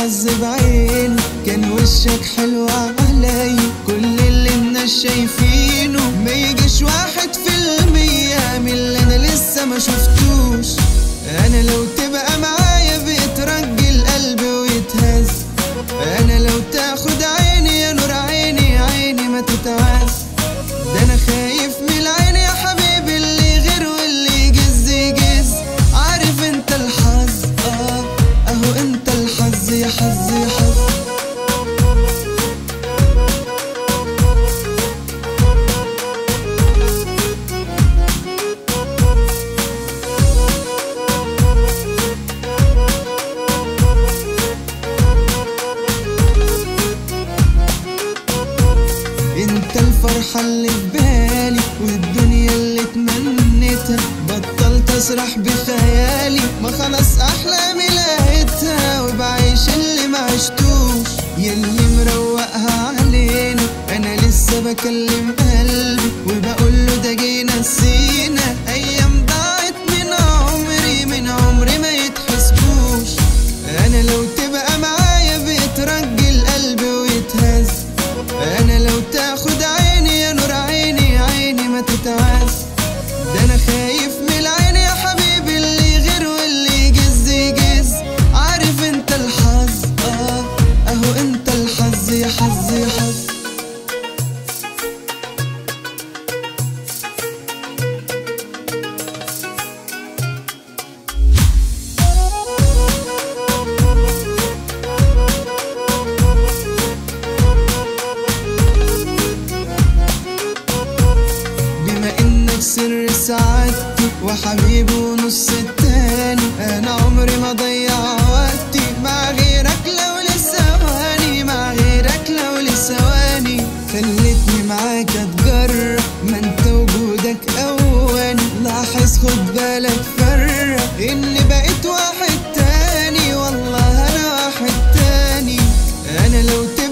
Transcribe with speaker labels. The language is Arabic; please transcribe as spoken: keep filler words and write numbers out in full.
Speaker 1: الحظ بعينه، كان وشك حلو علي كل اللي الناس شايفينه، ما يجيش واحد في المية من اللي انا لسه ما شفتوش. انا لو تبقى معايا بيترجي القلب ويتهز، انا لو تاخد عيني يا نور عيني عيني ما تتعز. ده انا خايف من العين يا حبيبي اللي غير واللي يجز يجز. عارف انت الحظ اه اهو انت الحظ يا حظ يا حظ. انت الفرحة اللي في بالي والدنيا اللي اتمنيتها، بطلت اسرح بخيالي ما خلاص احلامي لقيتها، وبعيش اللي ما عشتوش ياللي مروقها علينا. انا لسه بكلم قلبي وبقوله ده جينا نسينا ايام ضاعت من عمري من عمري ما يتحسبوش. انا لو تبقى معايا بيترجي القلب ويتهز، انا لو تاخد عيني يا نور عيني عيني ما تتعز. ده انا خايف من العين يا حبيبي اللي غير واللي يجز يجز. عارف انت الحظ اه اهو انت الحظ يا حظ يا حظ. سر سعادتي وحبيبي ونص التاني، انا عمري ما ضيع وقتي مع غيرك لو لثواني مع غيرك لو لثواني. خلتني معاك اتجرب ما انت وجودك اواني، لاحظ خد بالك فرق اني بقيت واحد تاني والله انا واحد تاني. انا لو